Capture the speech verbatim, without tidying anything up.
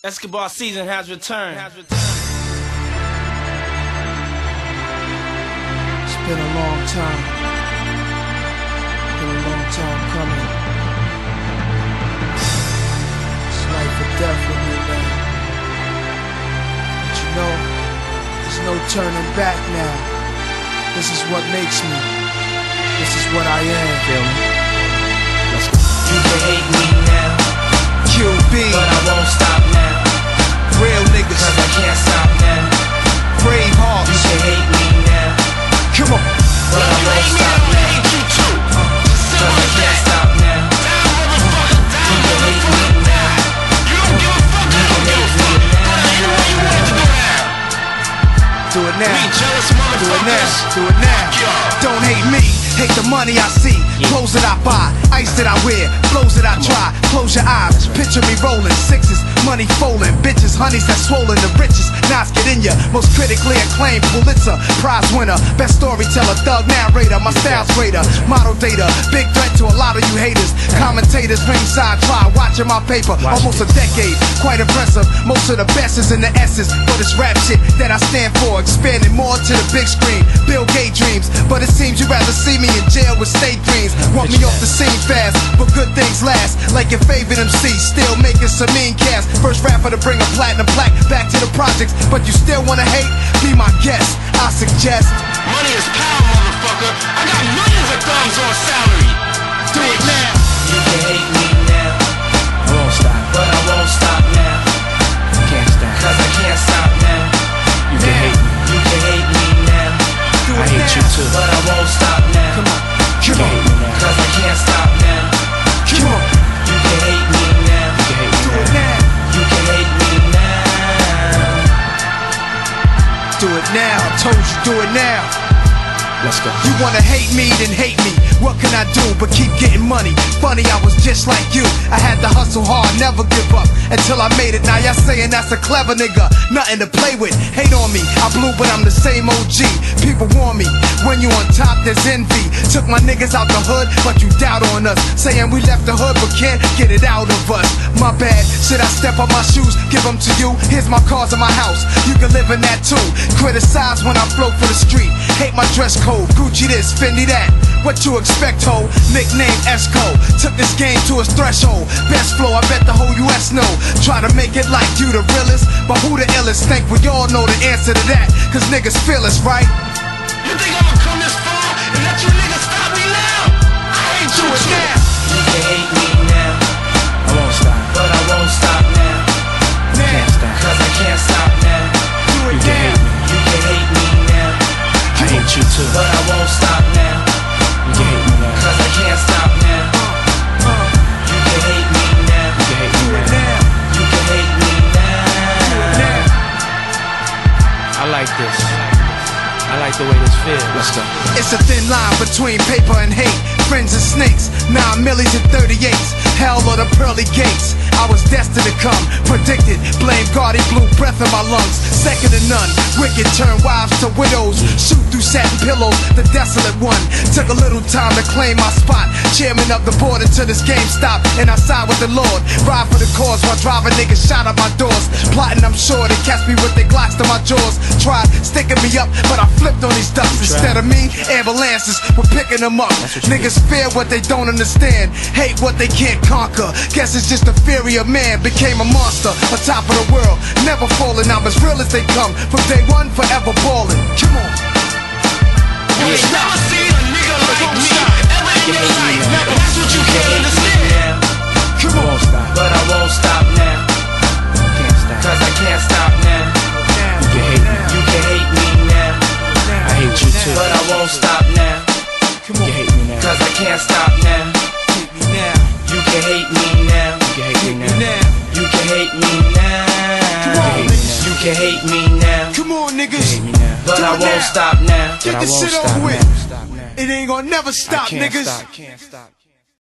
Basketball season has returned. It's been a long time. Been a long time coming. It's life or death with me, man. But you know, there's no turning back now. This is what makes me. This is what I am. Feel me? Let's go. You can hate me now, Q B, but I won't stop now. real niggas, Cause I can't stop now. brave You hearts. can hate me now, Come on. but I won't stop now. Cause I can't stop now. You can hate me now. You can hate me Do it now. Do Do it now. Do it now. Don't hate me. Hate the money I see, clothes that I buy, ice that I wear, flows that I try. Close your eyes, picture me rolling, sixes, money folding, bitches, honeys that swollen, the richest. Knives get in ya, most critically acclaimed Pulitzer Prize winner, best storyteller, thug narrator, my style's greater, model data, big threat to a lot of you haters. Commentators ringside try watching my paper, almost a decade, quite impressive. Most of the best is in the S's, but it's rap shit that I stand for, expanding more to the big screen. Bill Gates dreams, but it seems you'd rather see me in jail with state dreams. Want me off the scene fast, but good things last. Like your favorite M C, still making some mean cash. First rapper to bring a platinum plaque back to the projects, but you still wanna hate? Be my guest, I suggest. Money is power, motherfucker. I got millions of thumbs on salary. Do it now. You can hate me now, I won't stop, but I won't stop now. can't stop. Cause I can't stop now. You can hate me, You can hate me now, Do I it hate now. you too. but I won't stop now. Come on. You Come can hate on. me now, Cause I can't stop now. Come on. You can hate me now. you can hate Do me it now. now. You can hate me now. Do it now. I told you, do it now. Let's go. You wanna hate me, then hate me. What can I do but keep getting money? Funny, I was just like you. I had to hustle hard, never give up until I made it. Now y'all saying that's a clever nigga, nothing to play with. Hate on me, I blew but I'm the same O G. People warn me, when you on top there's envy. Took my niggas out the hood, but you doubt on us. Saying we left the hood but can't get it out of us. My bad, should I step on my shoes, give them to you? Here's my cars and my house, you can live in that too. Criticize when I float for the street, hate my dress code, Gucci this, Fendi that. What you expect, ho? Nickname Esco. Took this game to its threshold. Best flow, I bet the whole U S know. Try to make it like you the realest, but who the illest? Think we all know the answer to that, cause niggas feel us, right? You think I'ma come this far and let you niggas stop me now? I ain't Do you it too. now. You can hate me now, I won't stop, but I won't stop now. Now. can't stop. Cause I can't stop now. Do it You can now. hate me, You can hate me now, I hate you too. but I won't stop now. You can hate me now, Cause I can't stop now. Uh, uh, You can hate me now. you can hate me do it now. now. You can hate me now. Now. I like this. I like the way this feels. Let's go. It's a thin line between paper and hate. Friends and snakes, nine millies and thirty-eights. Hell or the pearly gates. I was destined to come, predicted. Blame God, he blew breath in my lungs. Second to none. Wicked turn wives to widows. Shoot through satin pillows, the desolate one. Took a little time to claim my spot. Chairman of the board until this game stopped, and I side with the Lord. Ride for the cause while driving niggas shot at my doors. Plotting, I'm sure they catch me with their glocks to my jaws. Tried sticking me up, but I flipped on these ducks. Instead of me, ambulances were picking them up. Niggas fear what they don't understand, hate what they can't conquer. Guess it's just the fury of man. Became a monster on top of the world, never falling. I'm as real as they come, from day one, forever balling. Come on. You ain't never seen a nigga like me ever in your life. That's what you can't understand. Come I on. won't stop, But I won't stop now. can't stop. Cause I can't stop now. Now. You can hate me, You can hate me now, I hate you too. but I won't stop now. Come You on. can hate me now, Cause I can't stop now. Hate me now. You can hate me now. you can hate me Hate me now. now. You can hate me Come on, now. niggas. You can hate me now. Come on, You niggas. hate me now, But Do I it won't now. stop now. Get but I this won't shit stop over now. with. Stop now. It ain't gonna never I stop, can't niggas. stop, can't stop.